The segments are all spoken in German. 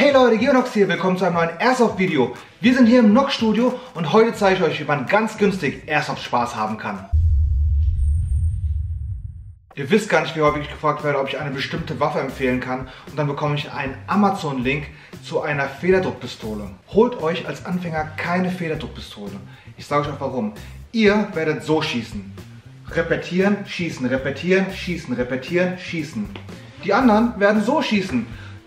Hey Leute, Geonox hier, willkommen zu einem neuen Airsoft-Video. Wir sind hier im Nox-Studio und heute zeige ich euch, wie man ganz günstig Airsoft-Spaß haben kann. Ihr wisst gar nicht, wie häufig ich gefragt werde, ob ich eine bestimmte Waffe empfehlen kann und dann bekomme ich einen Amazon-Link zu einer Federdruckpistole. Holt euch als Anfänger keine Federdruckpistole. Ich sage euch auch warum. Ihr werdet so schießen. Repetieren, schießen, repetieren, schießen, repetieren, schießen. Die anderen werden so schießen.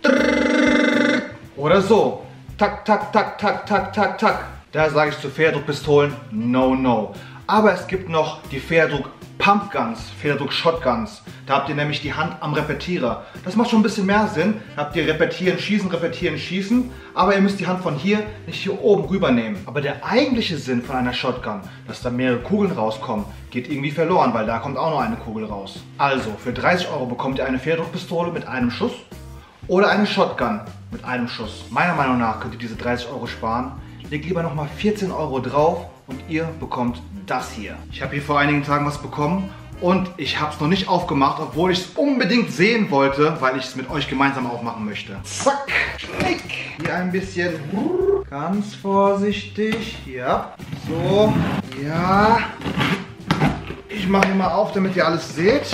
Oder so. Tak, tak, tak, tak, tak, tak, tak. Da sage ich zu Federdruckpistolen, no, no. Aber es gibt noch die Federdruck-Pumpguns, Federdruck-Shotguns. Da habt ihr nämlich die Hand am Repetierer. Das macht schon ein bisschen mehr Sinn. Da habt ihr repetieren, schießen, aber ihr müsst die Hand von hier nicht hier oben rüber nehmen. Aber der eigentliche Sinn von einer Shotgun, dass da mehrere Kugeln rauskommen, geht irgendwie verloren, weil da kommt auch noch eine Kugel raus. Also, für 30 € bekommt ihr eine Federdruckpistole mit einem Schuss oder eine Shotgun mit einem Schuss. Meiner Meinung nach könnt ihr diese 30 € sparen. Legt lieber nochmal 14 € drauf und ihr bekommt das hier. Ich habe hier vor einigen Tagen was bekommen und ich habe es noch nicht aufgemacht, obwohl ich es unbedingt sehen wollte, weil ich es mit euch gemeinsam aufmachen möchte. Zack, knick. Hier ein bisschen, ganz vorsichtig, ja, so, ja. Ich mache hier mal auf, damit ihr alles seht.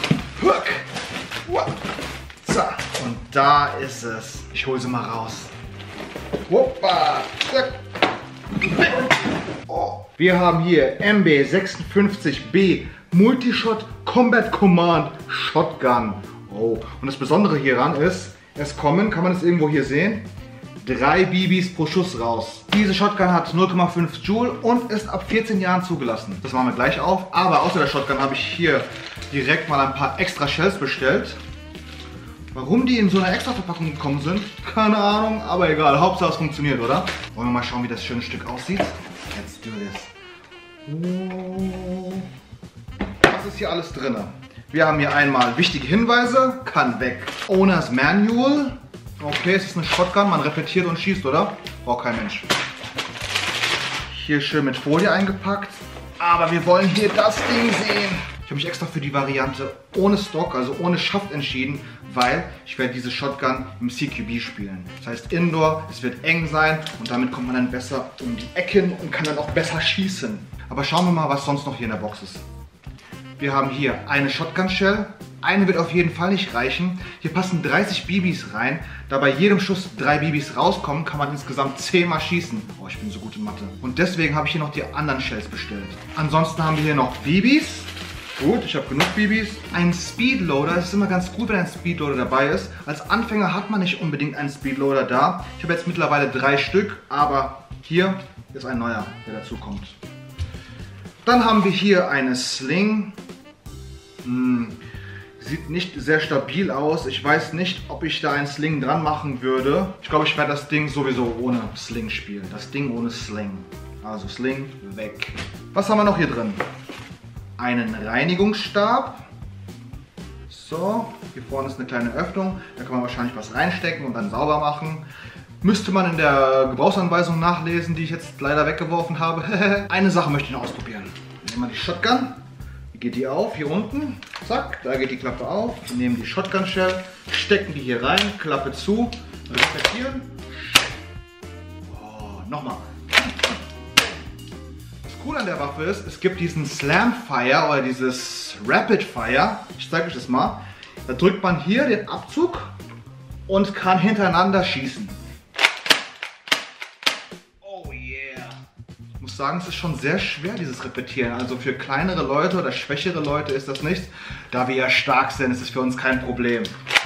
Und da ist es. Ich hole sie mal raus. Hoppa, zack. Oh. Wir haben hier MB56B Multishot Combat Command Shotgun. Oh. Und das Besondere hieran ist, es kommen, kann man es irgendwo hier sehen, 3 BBs pro Schuss raus. Diese Shotgun hat 0,5 Joule und ist ab 14 Jahren zugelassen. Das machen wir gleich auf. Aber außer der Shotgun habe ich hier direkt mal ein paar extra Shells bestellt. Warum die in so einer extra Verpackung gekommen sind, keine Ahnung, aber egal. Hauptsache es funktioniert, oder? Wollen wir mal schauen, wie das schöne Stück aussieht? Let's do this. Oh. Was ist hier alles drin? Wir haben hier einmal wichtige Hinweise, kann weg. Owner's Manual. Okay, es ist eine Shotgun, man repetiert und schießt, oder? Braucht kein Mensch. Hier schön mit Folie eingepackt. Aber wir wollen hier das Ding sehen. Ich habe mich extra für die Variante ohne Stock, also ohne Schaft entschieden, weil ich werde diese Shotgun im CQB spielen. Das heißt Indoor, es wird eng sein und damit kommt man dann besser um die Ecken und kann dann auch besser schießen. Aber schauen wir mal, was sonst noch hier in der Box ist. Wir haben hier eine Shotgun Shell. Eine wird auf jeden Fall nicht reichen. Hier passen 30 BBs rein. Da bei jedem Schuss 3 BBs rauskommen, kann man insgesamt 10 Mal schießen. Oh, ich bin so gut in Mathe. Und deswegen habe ich hier noch die anderen Shells bestellt. Ansonsten haben wir hier noch BBs. Gut, ich habe genug BBs. Ein Speedloader, es ist immer ganz gut, wenn ein Speedloader dabei ist. Als Anfänger hat man nicht unbedingt einen Speedloader da. Ich habe jetzt mittlerweile 3 Stück, aber hier ist ein neuer, der dazu kommt. Dann haben wir hier eine Sling. Sieht nicht sehr stabil aus. Ich weiß nicht, ob ich da ein Sling dran machen würde. Ich glaube, ich werde das Ding sowieso ohne Sling spielen. Das Ding ohne Sling. Also Sling weg. Was haben wir noch hier drin? Einen Reinigungsstab. So, hier vorne ist eine kleine Öffnung. Da kann man wahrscheinlich was reinstecken und dann sauber machen. Müsste man in der Gebrauchsanweisung nachlesen, die ich jetzt leider weggeworfen habe. Eine Sache möchte ich noch ausprobieren. Nehmen wir die Shotgun. Wie geht die auf? Hier unten. Zack, da geht die Klappe auf. Wir nehmen die Shotgun Shell, stecken die hier rein, Klappe zu, repetieren. Oh, nochmal. Cool an der Waffe ist, es gibt diesen Slam Fire oder dieses Rapid Fire. Ich zeige euch das mal. Da drückt man hier den Abzug und kann hintereinander schießen. Oh yeah. Ich muss sagen, es ist schon sehr schwer, dieses Repetieren. Also für kleinere Leute oder schwächere Leute ist das nichts. Da wir ja stark sind, ist es für uns kein Problem.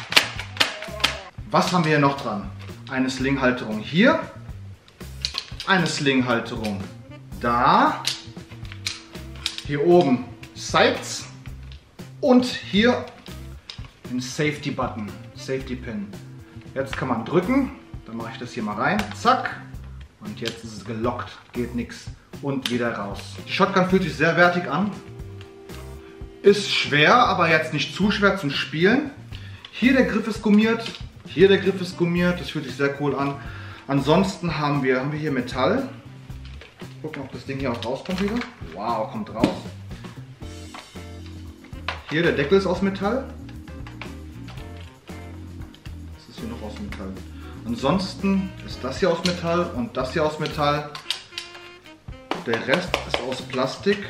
Was haben wir hier noch dran? Eine Sling-Halterung hier. Eine Sling-Halterung da, hier oben Sights und hier den Safety Button, Safety Pin. Jetzt kann man drücken, dann mache ich das hier mal rein, zack, und jetzt ist es gelockt, geht nichts und wieder raus. Die Shotgun fühlt sich sehr wertig an, ist schwer, aber jetzt nicht zu schwer zum Spielen. Hier der Griff ist gummiert, hier der Griff ist gummiert, das fühlt sich sehr cool an. Ansonsten haben wir hier Metall. Gucken, ob das Ding hier auch rauskommt wieder. Wow, kommt raus. Hier, der Deckel ist aus Metall. Was ist hier noch aus Metall? Ansonsten ist das hier aus Metall und das hier aus Metall. Der Rest ist aus Plastik.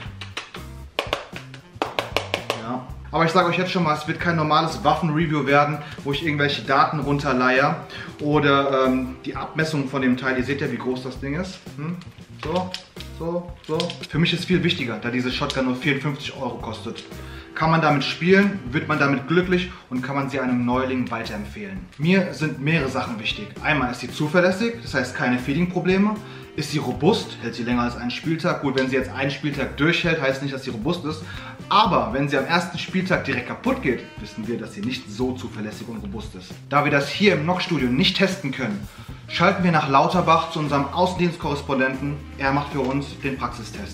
Ja. Aber ich sage euch jetzt schon mal, es wird kein normales Waffenreview werden, wo ich irgendwelche Daten runterleihe oder die Abmessung von dem Teil. Ihr seht ja, wie groß das Ding ist. So. Für mich ist viel wichtiger, da diese Shotgun nur 54 € kostet. Kann man damit spielen, wird man damit glücklich und kann man sie einem Neuling weiterempfehlen. Mir sind mehrere Sachen wichtig. Einmal ist sie zuverlässig, das heißt keine Feeding-Probleme. Ist sie robust, hält sie länger als einen Spieltag. Gut, wenn sie jetzt einen Spieltag durchhält, heißt nicht, dass sie robust ist. Aber wenn sie am ersten Spieltag direkt kaputt geht, wissen wir, dass sie nicht so zuverlässig und robust ist. Da wir das hier im Nock-Studio nicht testen können, schalten wir nach Lauterbach zu unserem Außendienstkorrespondenten. Er macht für uns den Praxistest.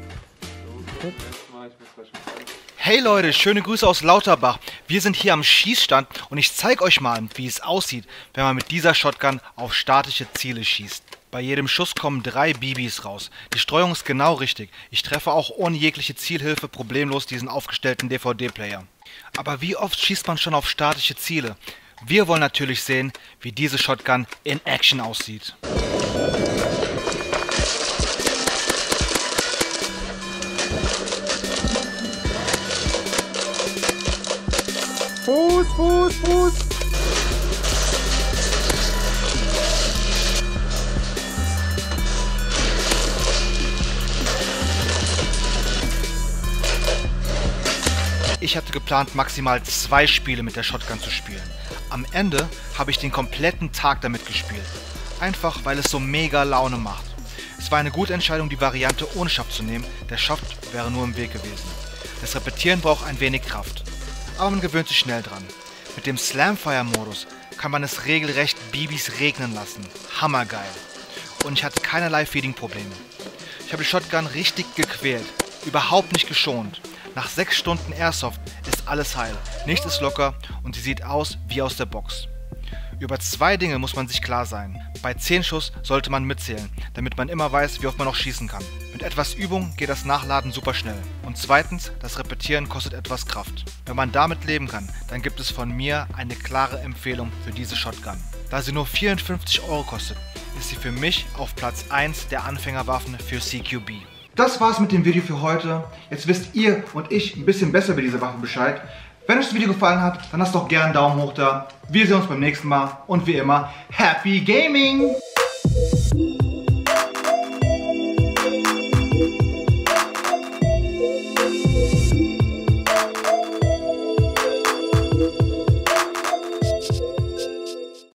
Hey Leute, schöne Grüße aus Lauterbach. Wir sind hier am Schießstand und ich zeige euch mal, wie es aussieht, wenn man mit dieser Shotgun auf statische Ziele schießt. Bei jedem Schuss kommen 3 BBs raus. Die Streuung ist genau richtig. Ich treffe auch ohne jegliche Zielhilfe problemlos diesen aufgestellten DVD-Player. Aber wie oft schießt man schon auf statische Ziele? Wir wollen natürlich sehen, wie diese Shotgun in Action aussieht. Fuß! Ich hatte geplant, maximal 2 Spiele mit der Shotgun zu spielen. Am Ende habe ich den kompletten Tag damit gespielt. Einfach, weil es so mega Laune macht. Es war eine gute Entscheidung, die Variante ohne Schaft zu nehmen. Der Schaft wäre nur im Weg gewesen. Das Repetieren braucht ein wenig Kraft. Aber man gewöhnt sich schnell dran. Mit dem Slamfire-Modus kann man es regelrecht BBs regnen lassen. Hammergeil. Und ich hatte keinerlei Feeding-Probleme. Ich habe die Shotgun richtig gequält. Überhaupt nicht geschont. Nach 6 Stunden Airsoft ist alles heil. Nichts ist locker und sie sieht aus wie aus der Box. Über 2 Dinge muss man sich klar sein. Bei 10 Schuss sollte man mitzählen, damit man immer weiß, wie oft man noch schießen kann. Mit etwas Übung geht das Nachladen super schnell. Und zweitens, das Repetieren kostet etwas Kraft. Wenn man damit leben kann, dann gibt es von mir eine klare Empfehlung für diese Shotgun. Da sie nur 54 € kostet, ist sie für mich auf Platz 1 der Anfängerwaffen für CQB. Das war's mit dem Video für heute. Jetzt wisst ihr und ich ein bisschen besser über diese Waffe Bescheid. Wenn euch das Video gefallen hat, dann lasst doch gerne einen Daumen hoch da. Wir sehen uns beim nächsten Mal und wie immer, Happy Gaming!